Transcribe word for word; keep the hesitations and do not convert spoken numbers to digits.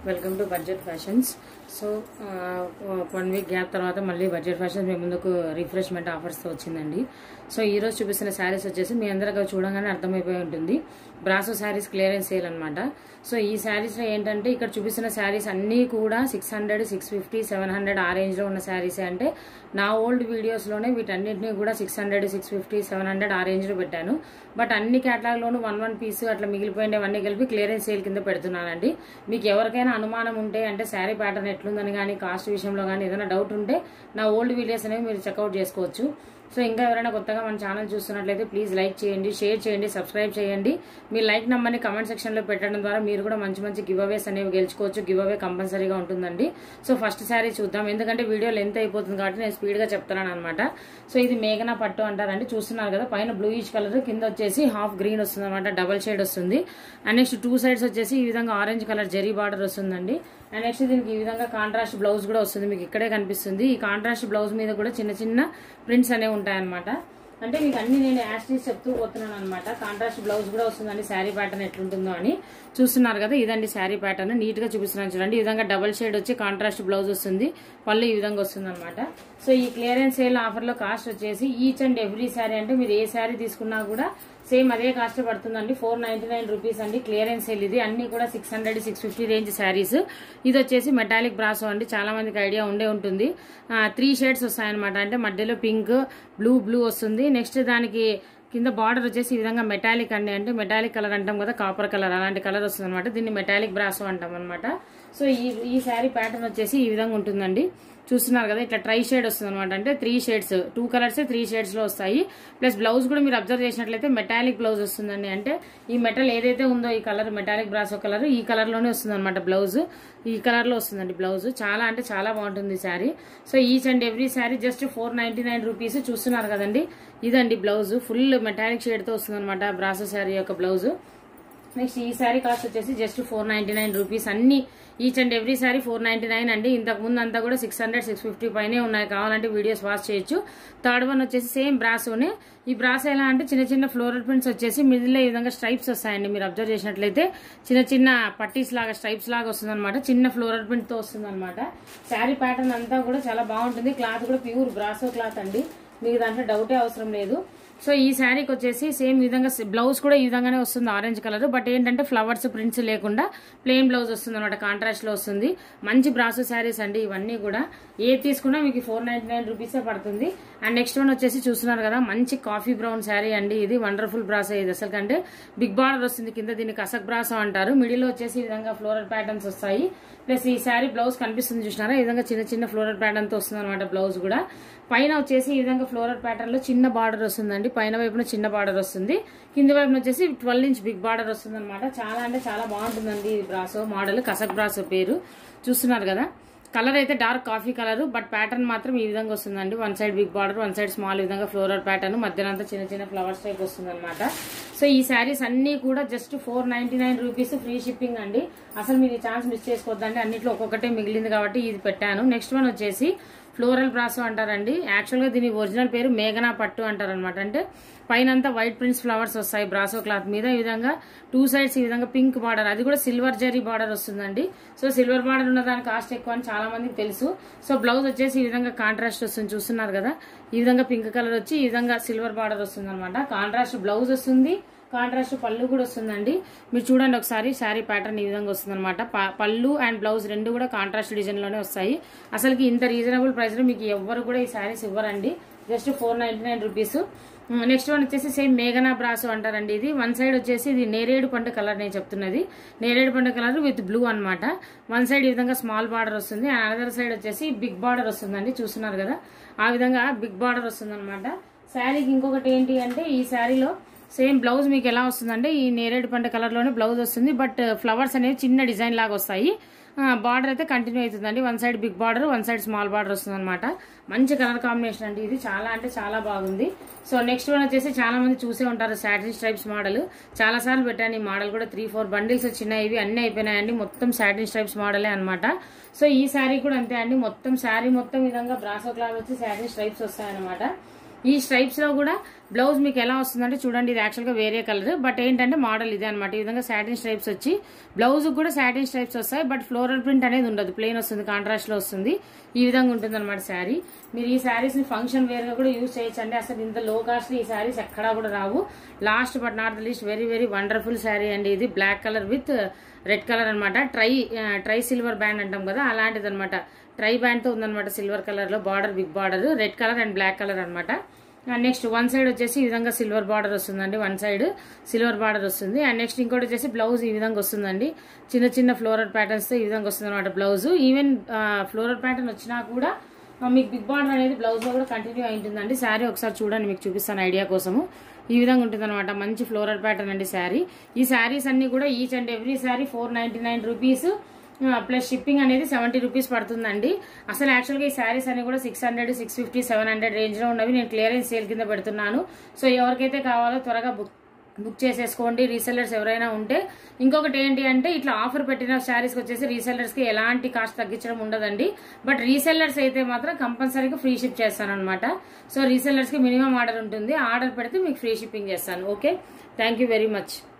Welcome to budget fashions. So one week gap తర్వాత మళ్ళీ budget fashions మీ ముందుకు refreshment ఆఫర్స్తో వచ్చిందండి. సో ఈ రోజు చూపిస్తున్న శారీస్ వచ్చేసి మీ అందరికీ చూడగానే అర్థమైపోయి ఉంటుంది, బ్రాసో శారీస్ క్లియరెన్స్ సేల్ అనమాట. సో ఈ శారీస్లో ఏంటంటే ఇక్కడ చూపిస్తున్న శారీస్ అన్నీ కూడా six hundred six fifty seven hundred ఆ రేంజ్లో ఉన్న శారీసే. అంటే నా ఓల్డ్ వీడియోస్లోనే వీటన్నిటిని కూడా six hundred six fifty seven hundred ఆ రేంజ్లో పెట్టాను. బట్ అన్ని క్యాటలాగ్లోనూ వన్ వన్ పీస్ అట్లా మిగిలిపోయినవన్నీ కలిపి క్లియరెన్స్ సేల్ కింద పెడుతున్నానండి. మీకు ఎవరికైనా అనుమానం ఉంటే అంటే శారీ ప్యాటర్న్ ఎట్లుందని కానీ కాస్ట్ విషయంలో కానీ ఏదైనా డౌట్ ఉంటే నా ఓల్డ్ వీడియోస్ అనేవి మీరు చెక్అవుట్ చేసుకోవచ్చు. సో ఇంకా ఎవరైనా కొత్తగా మన ఛానల్ చూస్తున్నట్లయితే ప్లీజ్ లైక్ చేయండి, షేర్ చేయండి, సబ్స్క్రైబ్ చేయండి. మీ లైక్ నెంబర్ని కమెంట్ సెక్షన్లో పెట్టడం ద్వారా మీరు కూడా మంచి మంచి గివ్ అవేస్ అనేవి గెలుచుకోవచ్చు. గివ్ అవే కంపల్సరీగా ఉంటుందండి. సో ఫస్ట్ శారీ చూద్దాం, ఎందుకంటే వీడియో లెంత్ అయిపోతుంది కాబట్టి నేను స్పీడ్గా చెప్తున్నాను అనమాట. సో ఇది మేఘనా పట్టు అంటారండి. చూస్తున్నారు కదా, పైన బ్లూయిష్ కలర్, కింద వచ్చేసి హాఫ్ గ్రీన్ వస్తుంది అనమాట, డబల్ షేడ్ వస్తుంది. అండ్ నెక్స్ట్ టూ సైడ్స్ వచ్చేసి ఈ విధంగా ఆరెంజ్ కలర్ జరీ బార్డర్ వస్తుందండి. అండ్ నెక్స్ట్ దీనికి ఈ విధంగా కాంట్రాస్ట్ బ్లౌజ్ కూడా వస్తుంది, మీకు ఇక్కడే కనిపిస్తుంది. ఈ కాంట్రాస్ట్ బ్లౌజ్ మీద కూడా చిన్న చిన్న ప్రింట్స్ అనేవి ఉంటాయన్నమాట. అంటే మీకు అన్ని నేను యాస్టీస్ చెప్తూ పోతున్నాను అనమాట. కాంట్రాస్ట్ బ్లౌజ్ కూడా వస్తుందండి. శారీ ప్యాటర్న్ ఎట్లుంటుందో అని చూస్తున్నారు కదా, ఇదండి శారీ ప్యాటర్న్. నీట్ గా చూపిస్తున్నాను చూడండి. ఈ విధంగా డబల్ షేడ్ వచ్చి కాంట్రాస్ట్ బ్లౌజ్ వస్తుంది, పళ్ళు ఈ విధంగా వస్తుంది అనమాట. సో ఈ క్లియరెన్స్ సేల్ ఆఫర్ లో కాస్ట్ వచ్చేసి ఈచ్ అండ్ ఎవ్రీ శారీ అంటే మీరు ఏ శారీ తీసుకున్నా కూడా సేమ్ అదే కాస్ట్ పడుతుందండి. ఫోర్ నైన్టీ నైన్ రూపీస్ అండి క్లియరెన్స్ సేల్. ఇది అన్ని కూడా six hundred six fifty range saris. ఇది వచ్చేసి మెటాలిక్ బ్రాసో అండి, చాలా మందికి ఐడియా ఉండే ఉంటుంది. త్రీ షేడ్స్ వస్తాయన్నమాట. అంటే మధ్యలో పింక్, బ్లూ బ్లూ వస్తుంది. నెక్స్ట్ దానికి కింద బార్డర్ వచ్చేసి ఈ విధంగా మెటాలిక్ అండి, అంటే మెటాలిక్ కలర్ అంటాం కదా, కాపర్ కలర్, అలాంటి కలర్ వస్తుంది అనమాట. దీన్ని మెటాలిక్ బ్రాసో అంటాం అనమాట. సో ఈ ఈ శారీ ప్యాటర్న్ వచ్చేసి ఈ విధంగా ఉంటుందండి. చూస్తున్నారు కదా, ఇట్లా ట్రై షేడ్ వస్తుంది అనమాట. అంటే three shades, two colours three shades లో వస్తాయి. ప్లస్ బ్లౌజ్ కూడా మీరు అబ్జర్వ్ చేసినట్లయితే మెటాలిక్ బ్లౌజ్ వస్తుందండి. అంటే ఈ మెటల్ ఏదైతే ఉందో ఈ కలర్ మెటాలిక్ బ్రాసో కలర్ ఈ కలర్ లోనే వస్తుంది అనమాట. బ్లౌజ్ ఈ కలర్ లో వస్తుందండి బ్లౌజ్. చాలా అంటే చాలా బాగుంటుంది sari. So each and every sari just four ninety nine rupees. చూస్తున్నారు కదండి, ఇదండి బ్లౌజ్. ఫుల్ మెటాలిక్ షేడ్ తో వస్తుంది అనమాట బ్రాసో శారీ యొక్క బ్లౌజ్. నెక్స్ట్ ఈ శారీ కాస్ట్ వచ్చేసి just four ninety nine rupees. అన్ని each and every sari four ninety nine అండి. ఇంతకు ముందు అంతా కూడా సిక్స్ హండ్రెడ్ సిక్స్ ఫిఫ్టీ పైనే ఉన్నాయి. కావాలంటే వీడియోస్ వాచ్ చేయొచ్చు. థర్డ్ వన్ వచ్చేసి సేమ్ బ్రాసోనే. ఈ బ్రాసో ఎలా అంటే చిన్న చిన్న ఫ్లోరల్ ప్రింట్స్ వచ్చేసి మిడిల్ ఈ విధంగా స్ట్రైప్స్ వస్తాయండి. మీరు అబ్జర్వ్ చేసినట్లయితే చిన్న చిన్న పట్టీస్ లాగా స్ట్రైప్స్ లాగా వస్తుంది అనమాట. చిన్న ఫ్లోరల్ ప్రింట్ తో వస్తుంది అనమాట. శారీ ప్యాటర్న్ అంతా కూడా చాలా బాగుంటుంది. క్లాత్ కూడా ప్యూర్ బ్రాసో క్లాత్ అండి, మీకు దాంట్లో డౌటే అవసరం లేదు. సో ఈ శారీకి వచ్చేసి సేమ్ విధంగా బ్లౌజ్ కూడా ఈ విధంగానే వస్తుంది, ఆరెంజ్ కలర్. బట్ ఏంటంటే ఫ్లవర్స్ ప్రింట్స్ లేకుండా ప్లెయిన్ బ్లౌజ్ వస్తుంది అనమాట, కాంట్రాస్ట్ లో వస్తుంది. మంచి బ్రాసో శారీస్ అండి ఇవన్నీ కూడా. ఏ తీసుకున్నా మీకు ఫోర్ నైన్టీ నైన్ రూపీసే పడుతుంది. అండ్ నెక్స్ట్ వన్ వచ్చేసి చూస్తున్నారు కదా, మంచి కాఫీ బ్రౌన్ శారీ అండి. ఇది వండర్ఫుల్ బ్రాసో. ఇది అసలు కంటే బిగ్ బార్డర్ వస్తుంది కింద, దీన్ని కసక్ బ్రాసో అంటారు. మిడిల్ లో వచ్చేసి ఈ విధంగా ఫ్లోరల్ ప్యాటర్న్స్ వస్తాయి. ప్లస్ ఈ శారీ బ్లౌజ్ కనిపిస్తుంది చూసినారా, ఈ విధంగా చిన్న చిన్న ఫ్లోరల్ ప్యాటర్న్ తో వస్తుంది అనమాట బ్లౌజ్ కూడా. పైన వచ్చేసి ఈ విధంగా ఫ్లోరల్ ప్యాటర్న్ లో చిన్న బార్డర్ వస్తుందండి. పైన వైపున చిన్న బార్డర్ వస్తుంది, కింద వైపున వచ్చేసి ట్వెల్వ్ ఇంచ్ బిగ్ బార్డర్ వస్తుంది అనమాట. చాలా అంటే చాలా బాగుంటుందండి ఈ బ్రాసో మోడల్. కసక్ బ్రాసో పేరు. చూస్తున్నారు కదా, కలర్ అయితే dark coffee colour, but pattern మాత్రం ఈ విధంగా వస్తుందండి. One side big border, one side small, ఈ విధంగా ఫ్లోరల్ ప్యాటర్న్, మధ్యలో అంతా చిన్న చిన్న ఫ్లవర్స్ టైప్ వస్తుంది అనమాట. సో ఈ శారీస్ అన్ని కూడా just four ninety nine rupees free shipping అండి. అసలు మీరు ఈ ఛాన్స్ మిస్ చేసుకోవద్దండి. అన్నిట్లో ఒక్కొక్కటే మిగిలింది కాబట్టి ఇది పెట్టాను. నెక్స్ట్ వన్ వచ్చేసి ఫ్లోరల్ బ్రాసో అంటారండి. యాక్చువల్ గా దీని ఒరిజినల్ పేరు మేఘనా పట్టు అంటారు అనమాట. అంటే పైన అంతా వైట్ ప్రింట్స్ ఫ్లవర్స్ వస్తాయి బ్రాసో క్లాత్ మీద. ఈ విధంగా టూ సైడ్స్ ఈ విధంగా పింక్ బార్డర్, అది కూడా సిల్వర్ జరీ బార్డర్ వస్తుందండి. సో సిల్వర్ బార్డర్ ఉన్న దాని కాస్ట్ ఎక్కువ అని చాలా మందికి తెలుసు. సో బ్లౌజ్ వచ్చేసి ఈ విధంగా కాంట్రాస్ట్ వస్తుంది. చూస్తున్నారు కదా, ఈ విధంగా పింక్ కలర్ వచ్చి ఈ విధంగా సిల్వర్ బార్డర్ వస్తుంది అనమాట. కాంట్రాస్ట్ బ్లౌజ్ వస్తుంది, కాంట్రాస్ట్ పళ్ళు కూడా వస్తుందండి. మీరు చూడండి ఒకసారి, శారీ ప్యాటర్న్ ఈ విధంగా వస్తుంది అనమాట. పళ్ళు అండ్ బ్లౌజ్ రెండు కూడా కాంట్రాస్ట్ డిజైన్ లోనే వస్తాయి. అసలుకి ఇంత రీజనబుల్ ప్రైస్ లో మీకు ఎవ్వరు కూడా ఈ శారీస్ ఇవ్వరండి. Just four ninety nine rupees. Next one వచ్చేసి సేమ్ మేఘనా బ్రాసో అంటారండి. ఇది వన్ సైడ్ వచ్చేసి ఇది నేరేడు పంట కలర్ నేను చెప్తున్నది. నేరేడు పంట కలర్ విత్ బ్లూ అనమాట. వన్ సైడ్ ఈ విధంగా స్మాల్ బార్డర్ వస్తుంది, అండ్ అనదర్ సైడ్ వచ్చేసి బిగ్ బార్డర్ వస్తుందండి. చూస్తున్నారు కదా, ఆ విధంగా బిగ్ బార్డర్ వస్తుంది అనమాట. శారీకి ఇంకొకటి ఏంటి అంటే ఈ శారీలో సేమ్ బ్లౌజ్ మీకు ఎలా వస్తుందంటే ఈ నేరేడు పంట కలర్ లోనే బ్లౌజ్ వస్తుంది. బట్ ఫ్లవర్స్ అనేవి చిన్న డిజైన్ లాగా వస్తాయి. బార్డర్ అయితే కంటిన్యూ అవుతుందండి. One side big border, one side small border వస్తుంది అనమాట. మంచి కలర్ కాంబినేషన్ అండి ఇది. చాలా అంటే చాలా బాగుంది. సో నెక్స్ట్ వన్ వచ్చేసి చాలా మంది చూసే ఉంటారు సాటిన్ స్ట్రైప్స్ మోడల్. చాలా సార్లు పెట్టాను ఈ మోడల్ కూడా. త్రీ ఫోర్ బండిల్స్ వచ్చినాయి, ఇవి అన్ని అయిపోయినాయండి. మొత్తం సాటిన్ స్ట్రైప్స్ మోడలే అనమాట. సో ఈ శారీ కూడా అంతే అండి. మొత్తం శారీ మొత్తం విధంగా బ్రాసో క్లాత్ వచ్చి సాటిన్ స్ట్రైప్స్ వస్తాయన్నమాట. ఈ స్ట్రైప్స్ లో కూడా బ్లౌజ్ మీకు ఎలా వస్తుందంటే చూడండి, ఇది యాక్చువల్ గా వేరే కలర్, బట్ ఏంటంటే మోడల్ ఇదే అనమాట. ఈ విధంగా సాటిన్ స్ట్రైప్స్ వచ్చి బ్లౌజ్ కూడా సాటిన్ స్ట్రైప్స్ వస్తాయి, బట్ ఫ్లోరల్ ప్రింట్ అనేది ఉండదు, ప్లెయిన్ వస్తుంది, కాంట్రాస్ట్ లో వస్తుంది. ఈ విధంగా ఉంటుంది అనమాట శారీ. మీరు ఈ శారీస్ ని ఫంక్షన్ వేర్ గా కూడా యూజ్ చేయొచ్చండి. అసలు ఇంత లో కాస్ట్ ఈ శారీస్ ఎక్కడా కూడా రావు. Last but not the least very very wonderful sari అండి ఇది. Black colour with red colour అనమాట. ట్రై ట్రై సిల్వర్ బ్యాండ్ అంటాం కదా, అలాంటిది అనమాట. ట్రై బ్యాండ్ తో ఉందన్నమాట, సిల్వర్ కలర్ లో border, big border, red colour and black colour అనమాట. నెక్స్ట్ వన్ సైడ్ వచ్చేసి ఈ విధంగా సిల్వర్ బార్డర్ వస్తుందండి, వన్ సైడ్ సిల్వర్ బార్డర్ వస్తుంది. అండ్ నెక్స్ట్ ఇంకోటి వచ్చేసి బ్లౌజ్ ఈ విధంగా వస్తుందండి, చిన్న చిన్న ఫ్లోరల్ ప్యాటర్న్స్ తో ఈ విధంగా వస్తుంది అనమాట బ్లౌజ్. ఈవెన్ ఫ్లోరల్ ప్యాటర్న్ వచ్చినా కూడా మీకు బిగ్ బార్డర్ అనేది బ్లౌజ్ లో కూడా కంటిన్యూ అయి ఉంటుందండి. శారీ ఒకసారి చూడండి, మీకు చూపిస్తాను ఐడియా కోసము. ఈ విధంగా ఉంటుంది అనమాట, మంచి ఫ్లోరల్ ప్యాటర్న్ అండి శారీ. ఈ శారీస్ అన్ని కూడా each and every sari four ninety nine rupees plus shipping అనేది సెవెంటీ రూపీస్ పడుతుందండి. అసలు యాక్చువల్గా ఈ శారీస్ అన్ని కూడా six hundred six fifty seven hundred range లో ఉన్నవి నేను క్లియరెన్స్ సేల్ కింద పెడుతున్నాను. సో ఎవరికైతే కావాలో త్వరగా బుక్ బుక్ చేసేసుకోండి, రీసెల్లర్స్ ఎవరైనా ఉంటే. ఇంకొకటి ఏంటి అంటే ఇట్లా ఆఫర్ పెట్టిన శారీస్కి వచ్చేసి రీసెల్లర్స్ కి ఎలాంటి కాస్ట్ తగ్గించడం ఉండదండి. బట్ రీసెల్లర్స్ అయితే మాత్రం కంపల్సరీగా ఫ్రీ షిప్ చేస్తాను అనమాట. సో రీసెల్లర్స్ కి మినిమం ఆర్డర్ ఉంటుంది, ఆర్డర్ పెడితే మీకు ఫ్రీ షిప్పింగ్ చేస్తాను. Okay, thank you very much.